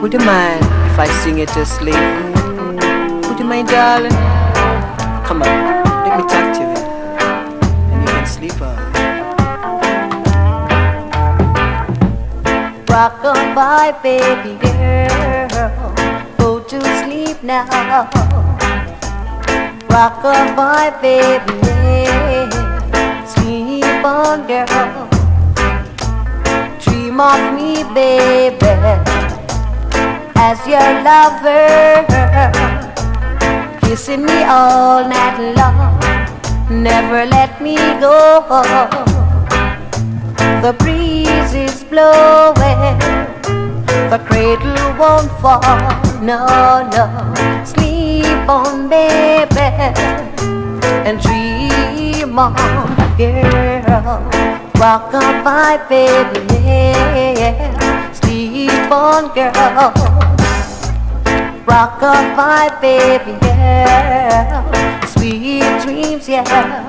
Would you mind if I sing it to sleep? Would you mind, darling? Come on, let me talk to you, and you can sleep on. Rock-a-bye, baby girl, go to sleep now. Rock-a-bye, baby, yeah. Sleep on, girl. Dream of me, baby, as your lover, kissing me all night long. Never let me go. The breeze is blowing, the cradle won't fall. No, no, sleep on, baby, and dream on, girl. Rock-a-bye, baby, yeah. Sleep on, girl. Rock-a-bye, baby, yeah. Sweet dreams, yeah.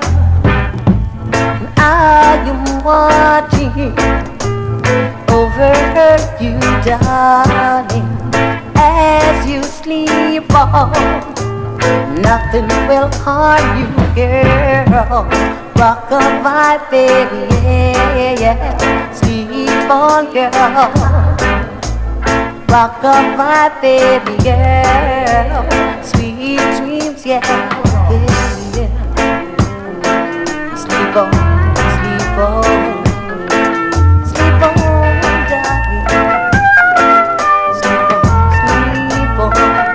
I am watching over you, darling, as you sleep on. Nothing will harm you, girl. Rock-a-bye, baby, yeah, yeah. Sleep on, girl. Rock-a-bye, baby, girl. Sweet dreams, yeah, yeah, yeah. Sleep on, sleep on, sleep on, darling. Sleep on,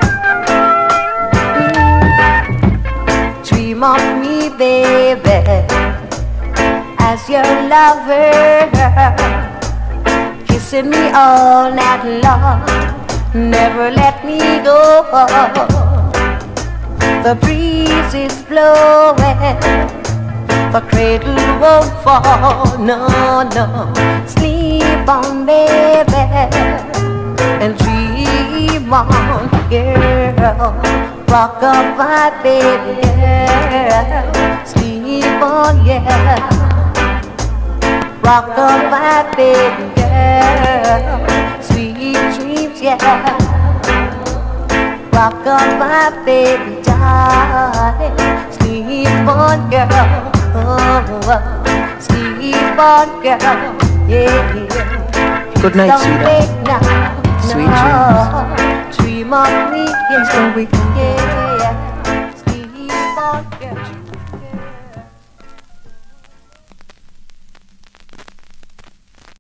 sleep on. Dream of me, baby, as your lover, kissing me all night long. Never let me go. The breeze is blowing, the cradle won't fall. No, no, sleep on, baby, and dream on, girl. Rock-a-bye, baby, yeah. Sleep on, yeah. Rock-a-bye, baby, yeah. Sweet dreams, yeah. Rock-a-bye, baby, darling. Sleep on, girl. Oh, sleep on, girl. Yeah, yeah. Good night, sweetheart. Sweet dreams. Dream of me, yeah. Please don't wake up. Yeah, yeah. Sleep on, girl.